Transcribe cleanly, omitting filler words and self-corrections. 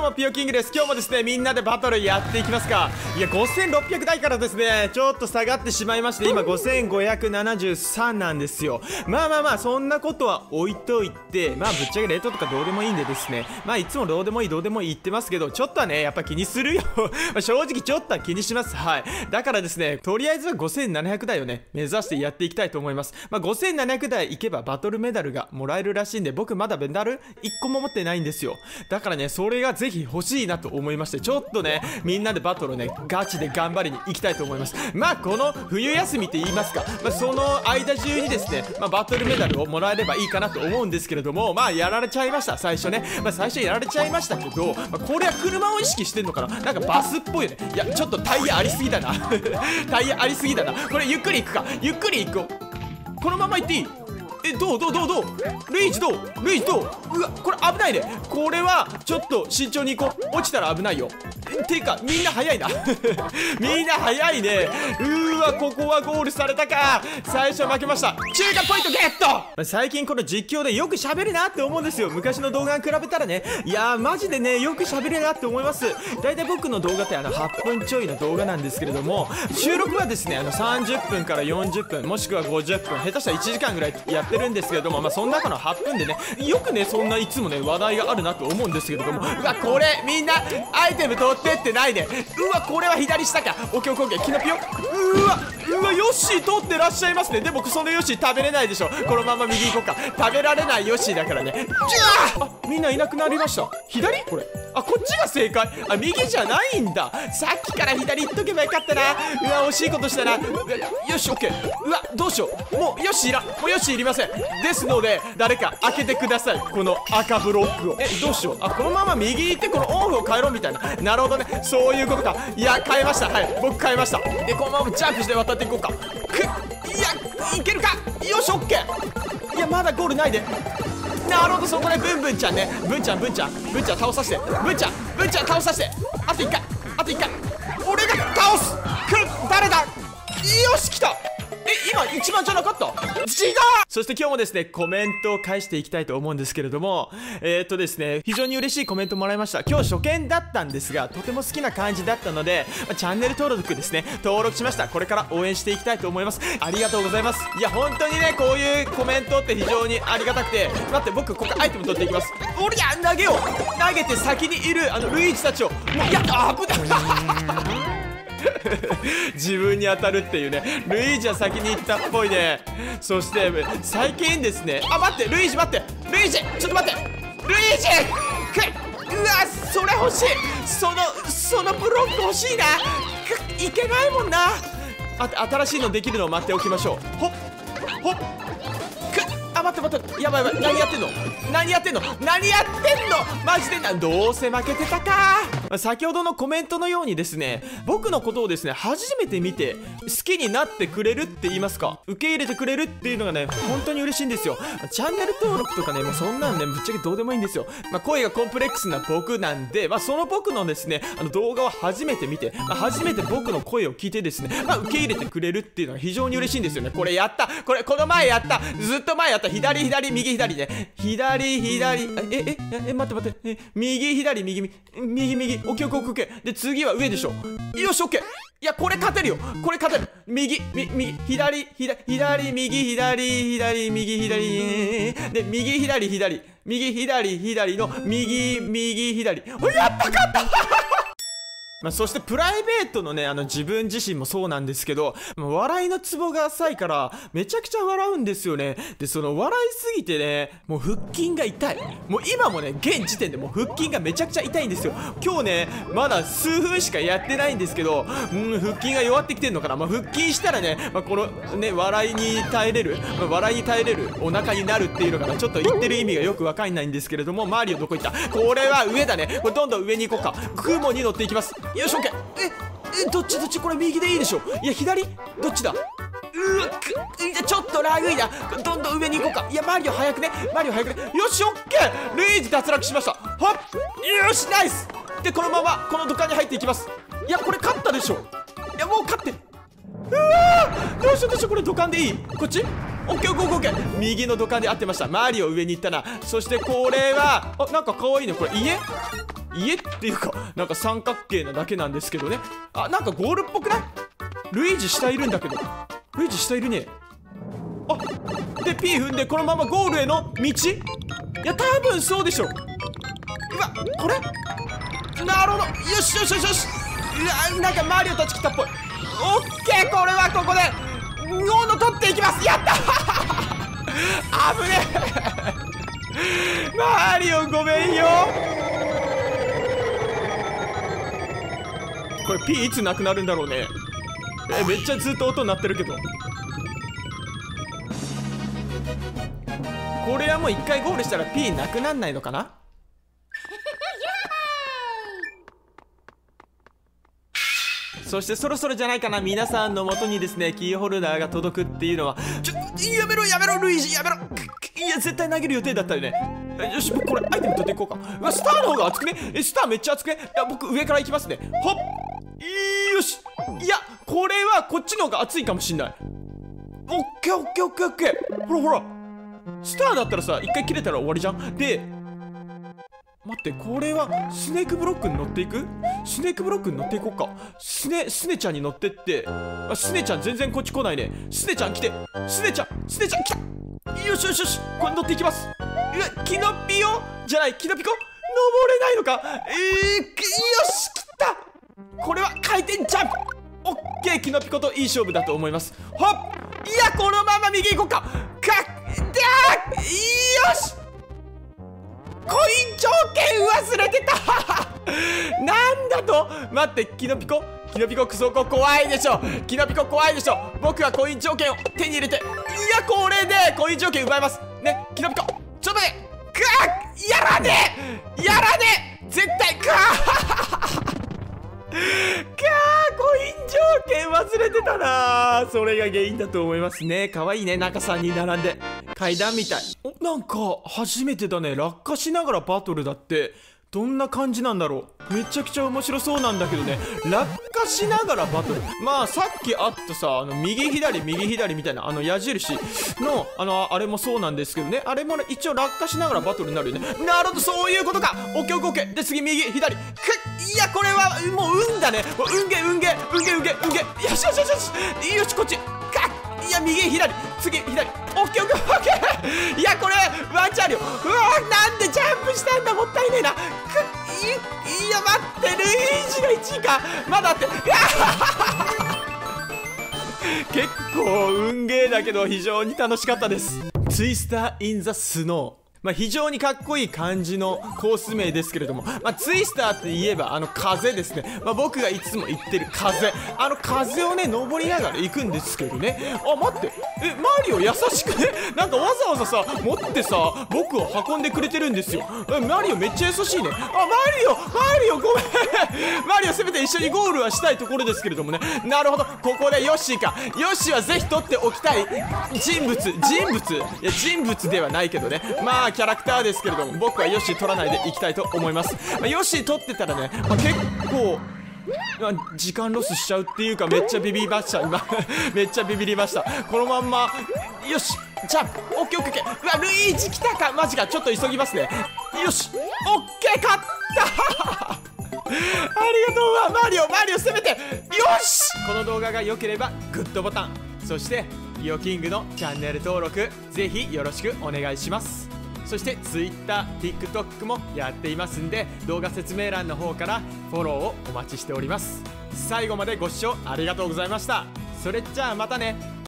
もピヨキングです。今日もですね、みんなでバトルやっていきますか。いや、5600台からですね、ちょっと下がってしまいまして、今5573なんですよ。まあ、そんなことは置いといて、ぶっちゃけレートとかどうでもいいんでですね、いつもどうでもいい言ってますけど、ちょっとはね、やっぱ気にするよ。正直ちょっとは気にします。はい。だからですね、とりあえずは5700台をね、目指してやっていきたいと思います。5700台いけばバトルメダルがもらえるらしいんで、僕まだメダル1個も持ってないんですよ。だからね、それがぜひ欲しいなと思いまして、ちょっとね、みんなでバトルをね、ガチで頑張りに行きたいと思います。この冬休みって言いますか、その間中にですね、バトルメダルをもらえればいいかなと思うんですけれども、やられちゃいました、最初ね。最初やられちゃいましたけど、これは車を意識してんのかな、なんかバスっぽいよね。いや、ちょっとタイヤありすぎだな。タイヤありすぎだな。これゆっくり行くか、ゆっくり行こう。このまま行っていい？どうルイージどううわ、これ危ないね。これはちょっと慎重に行こう。落ちたら危ないよ。ていうかみんな早いな。みんな早いね。わ、ここはゴールされたか。最初負けました。中華ポイントゲット。最近この実況でよく喋るなって思うんですよ。昔の動画に比べたらね。いやー、マジでね、よく喋るなって思います。だいたい僕の動画って8分ちょいの動画なんですけれども、収録はですね、30分から40分もしくは50分、下手したら1時間ぐらいやってるんですけれども、その中の8分でね、よくね、そんないつもね、話題があるなと思うんですけれども、うわ、これみんなアイテム取ってってないね。うわ、これは左下か。オッケーオッケー、キノピオ。うわ、ヨッシー取ってらっしゃいますね。でもそのヨッシー食べれないでしょ。このまま右行こうか。食べられないヨッシーだからね。みんないなくなりました。左これ、こっちが正解。右じゃないんだ。さっきから左行っとけばよかったな。うわ、惜しいことしたな。よし、オッケー。うわ、どうしよう。もうヨッシーいらん。もうヨッシーいりません。ですので、誰か開けてください。この赤ブロックを。どうしよう。このまま右行ってこのオンフを変えろみたいな。なるほどね。そういうことか。いや、変えました。はい、僕変えました。で、このままジャンプして渡っていこうか。いや、いけるか。よし、オッケー。いや、まだゴールないで。なるほど、そこでブンブンちゃんね。ブンちゃん倒させて。ブンちゃん倒させて。あと1回。俺が倒す。誰だ。よし、来た。今一番じゃなかった。違う。そして今日もですね、コメントを返していきたいと思うんですけれども、ですね、非常に嬉しいコメントもらいました。今日初見だったんですが、とても好きな感じだったので、チャンネル登録ですね、登録しました。これから応援していきたいと思います。ありがとうございます。いや、本当にね、こういうコメントって非常にありがたくて、待って、僕ここアイテム取っていきます。おりゃ、投げよう。投げて先にいるルイージたちを、もう、いや、危ない。自分に当たるっていうね。ルイージは先に行ったっぽいね。そして最近ですね、待って、ルイージ待って、ルイージちょっと待って、ルイージうわ、それ欲しい。そのブロック欲しいな。いけないもんな。新しいのできるのを待っておきましょう。ほっ待って、やばい、何やってんのマジで。どうせ負けてたか。先ほどのコメントのようにですね、僕のことをですね、初めて見て好きになってくれるって言いますか、受け入れてくれるっていうのがね、本当に嬉しいんですよ。チャンネル登録とかね、もうそんなんね、ぶっちゃけどうでもいいんですよ。声がコンプレックスな僕なんで、その僕のですね、動画を初めて見て、初めて僕の声を聞いてですね、受け入れてくれるっていうのは非常に嬉しいんですよね。これやった。この前やった。ずっと前やった。左、右、左ね。左。待って。右、左、右。オッケー。で、次は上でしょ。よし、オッケー。いや、これ勝てるよ。右、左、右、左、右、左。で、右、左の右、左。やった、勝った。そしてプライベートのね、自分自身もそうなんですけど、笑いのツボが浅いからめちゃくちゃ笑うんですよね。で、その笑いすぎてね、もう腹筋が痛い。もう今もね、現時点でもう腹筋がめちゃくちゃ痛いんですよ。今日ね、まだ数分しかやってないんですけど、腹筋が弱ってきてんのかな。腹筋したらね、このね、笑いに耐えれるお腹になるっていうのかな。ちょっと言ってる意味がよくわかんないんですけれども、マリオどこ行った。これは上だね。これどんどん上に行こうか。雲に乗っていきます。よし、オッケー。どっちこれ右でいいでしょ。いや、左どっちだ。ちょっとラグいな。どんどん上に行こうか。いや、マリオ早くね。よし、オッケー。ルイージ脱落しました。ほっ、よし、ナイス。で、このままこの土管に入っていきます。いや、これ勝ったでしょ。いや、もう勝って。どうしよう、これ土管でいい。こっち。オッケー。右の土管で合ってました。マリオ上に行ったな。そしてこれはなんか可愛いね。これ家家っていうかなんか三角形なだけなんですけどね。あ、なんかゴールっぽくない？ルイージ下いるんだけど。ルイージ下いるね。あ、で P 踏んでこのままゴールへの道？いや多分そうでしょ。うわ、これなるほど。よしよしよしよし。うわ、なんかマリオたち来たっぽい。オッケー、これはここでゴール取っていきます。やったー危ねえマリオごめんよ。これ P いつなくなるんだろうね。めっちゃずっと音鳴ってるけど。これはもう一回ゴールしたら P なくなんないのかな。そしてそろそろじゃないかな、皆さんの元にですねキーホルダーが届くっていうのは。やめろやめろルイージ、やめろ。いや絶対投げる予定だったよね。よし、僕これアイテム取っていこうか。うわ、スターの方が熱くね。スターめっちゃ熱くね。いや僕上から行きますね。ほっ、よし。いやこれはこっちの方が熱いかもしんない。オッケーオッケーオッケーオッケー。ほらほら、スターだったらさ一回切れたら終わりじゃん。で待って、これはスネークブロックに乗っていく？スネークブロックに乗っていこうか。スネちゃんに乗ってって。あ、スネちゃん全然こっち来ないね。スネちゃん来て。スネちゃん来た。よしよしよし、これ乗っていきます。うわ、キノピオじゃない、キノピコ登れないのか。よし、来た。これは回転ジャンプ。オッケー、キノピコといい勝負だと思います。ほっ、いやこのまま右行こうか。よし、コイン条件忘れてたなんだと。待って、キノピコクソコ怖いでしょ。キノピコ怖いでしょ。僕はコイン条件を手に入れて、いやこれでコイン条件奪いますね。キノピコちょっと待って。やらねえ絶対コイン条件忘れてたな。それが原因だと思いますね。可愛いね、中3人並んで階段みたい。お、なんか初めてだね。落下しながらバトルだって。どんな感じなんだろう。めちゃくちゃ面白そうなんだけどね。落下しながらバトル。まあさっきあったさ、右左みたいな矢印のあれもそうなんですけどね。あれも一応落下しながらバトルになるよね。なるほど、そういうことか。オッケーオッケーオッケー。で次右左。いやこれはもう運だね。運ゲよしよしよしよし。よし、こっちいや右左、次左。オッケーオッケーオッケー。いやこれワンチャンあるよ。うわ、なんでジャンプしたんだ、もったいねえな。いや待って、ルイージが1位か。まだあって。結構運ゲーだけど非常に楽しかったです。ツイスター・イン・ザ・スノー。非常にかっこいい感じのコース名ですけれども、ツイスターって言えば風ですね。僕がいつも言ってる風。風をね登りながら行くんですけどね。あ、待って、マリオ優しくね。なんかわざわざさ持ってさ僕を運んでくれてるんですよ。マリオめっちゃ優しいね。あ、マリオごめんマリオせめて一緒にゴールはしたいところですけれどもね。なるほど、ここでヨッシーか。ヨッシーはぜひ取っておきたい人物。いや人物ではないけどね。まあキャラクターですけれども、僕はヨッシー取らないでいきたいと思います。ヨッシー取ってたらね、結構時間ロスしちゃうっていうか、めっちゃビビりました今めっちゃビビりました。このまんまよし、じゃあオッケーオッケーオッケー。うわ、ルイージ来たか。マジか、ちょっと急ぎますね。よし、オッケー、勝ったありがとう。わ、マリオ攻めて。よし、この動画が良ければグッドボタン、そしてリオキングのチャンネル登録ぜひよろしくお願いします。そして Twitter、TikTok もやっていますんで、動画説明欄の方からフォローをお待ちしております。最後までご視聴ありがとうございました。それじゃあまたね。